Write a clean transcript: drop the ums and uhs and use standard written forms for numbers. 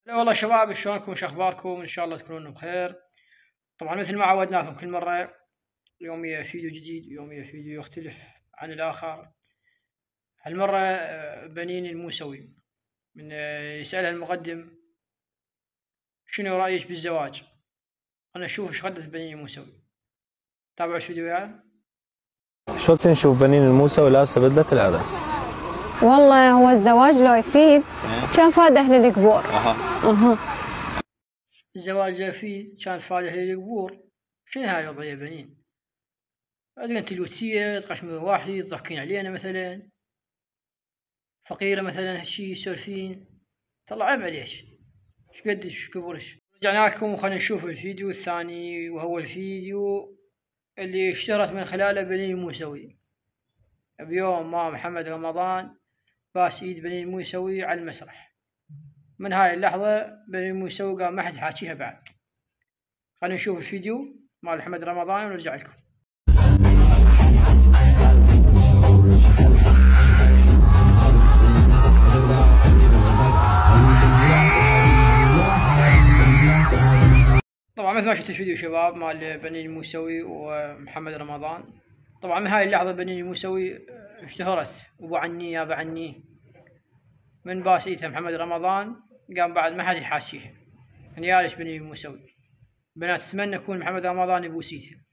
لا والله شباب، شلونكم؟ وش اخباركم؟ ان شاء الله تكونون بخير. طبعا مثل ما عودناكم كل مره، يوميا فيديو جديد، يوميا فيديو يختلف عن الاخر. هالمره بنين الموسوي من يسألها المقدم شنو رأيك بالزواج؟ انا اشوف ايش ردت بنين الموسوي. تابعوا الفيديو وياي. شو نشوف بنين الموسوي لابسه بدله العرس. والله هو الزواج لو يفيد كان فاد أهل القبور. الزواج لو يفيد كان فاد أهل القبور. شنو هاي الوضعية بنين؟ انت الوتية تقشمون واحد تضحكين علينا مثلا، فقيرة مثلا هالشي يسولفين، طلع عيب عليك. ايش قدش كبرش. رجعنا لكم وخلينا نشوف الفيديو الثاني، وهو الفيديو اللي اشتهرت من خلاله بنين الموسوي. بيوم ما محمد رمضان باس ايد بنين الموسوي على المسرح، من هاي اللحظة بنين الموسوي قام ما حد حاكيها بعد. خلينا نشوف الفيديو مال محمد رمضان ونرجع لكم. طبعا مثل ما شفت الفيديو شباب مال بنين الموسوي ومحمد رمضان. طبعا من هاي اللحظة بنين الموسوي اشتهرت، ابو عني يا ابو عني، من باسيتها محمد رمضان قام بعد ما حد يحاشيها. يعني يالش بنين الموسوي، بنات تتمنى يكون محمد رمضان يبوسيتها.